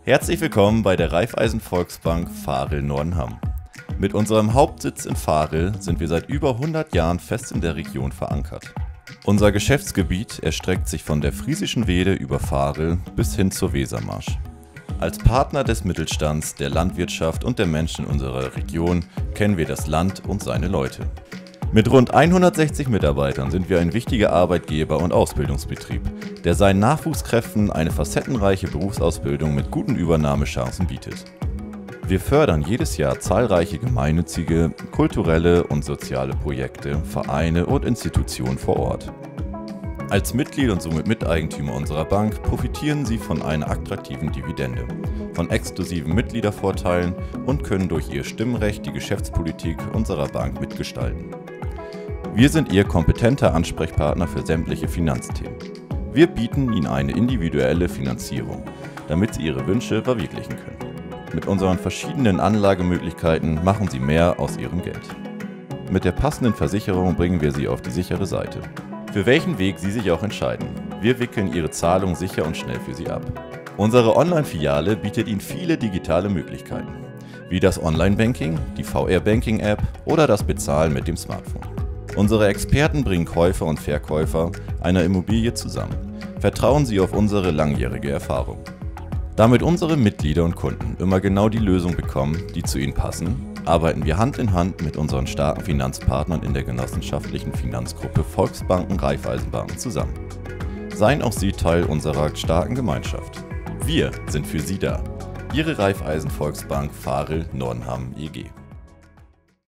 Herzlich willkommen bei der Raiffeisen Volksbank Varel-Nordenham. Mit unserem Hauptsitz in Varel sind wir seit über 100 Jahren fest in der Region verankert. Unser Geschäftsgebiet erstreckt sich von der Friesischen Weede über Varel bis hin zur Wesermarsch. Als Partner des Mittelstands, der Landwirtschaft und der Menschen in unserer Region kennen wir das Land und seine Leute. Mit rund 160 Mitarbeitern sind wir ein wichtiger Arbeitgeber und Ausbildungsbetrieb, der seinen Nachwuchskräften eine facettenreiche Berufsausbildung mit guten Übernahmechancen bietet. Wir fördern jedes Jahr zahlreiche gemeinnützige, kulturelle und soziale Projekte, Vereine und Institutionen vor Ort. Als Mitglied und somit Miteigentümer unserer Bank profitieren Sie von einer attraktiven Dividende, von exklusiven Mitgliedervorteilen und können durch Ihr Stimmrecht die Geschäftspolitik unserer Bank mitgestalten. Wir sind Ihr kompetenter Ansprechpartner für sämtliche Finanzthemen. Wir bieten Ihnen eine individuelle Finanzierung, damit Sie Ihre Wünsche verwirklichen können. Mit unseren verschiedenen Anlagemöglichkeiten machen Sie mehr aus Ihrem Geld. Mit der passenden Versicherung bringen wir Sie auf die sichere Seite. Für welchen Weg Sie sich auch entscheiden, wir wickeln Ihre Zahlung sicher und schnell für Sie ab. Unsere Online-Filiale bietet Ihnen viele digitale Möglichkeiten, wie das Online-Banking, die VR-Banking-App oder das Bezahlen mit dem Smartphone. Unsere Experten bringen Käufer und Verkäufer einer Immobilie zusammen. Vertrauen Sie auf unsere langjährige Erfahrung. Damit unsere Mitglieder und Kunden immer genau die Lösung bekommen, die zu ihnen passen, arbeiten wir Hand in Hand mit unseren starken Finanzpartnern in der genossenschaftlichen Finanzgruppe Volksbanken Raiffeisenbanken zusammen. Seien auch Sie Teil unserer starken Gemeinschaft. Wir sind für Sie da. Ihre Raiffeisen Volksbank Varel-Nordenham EG.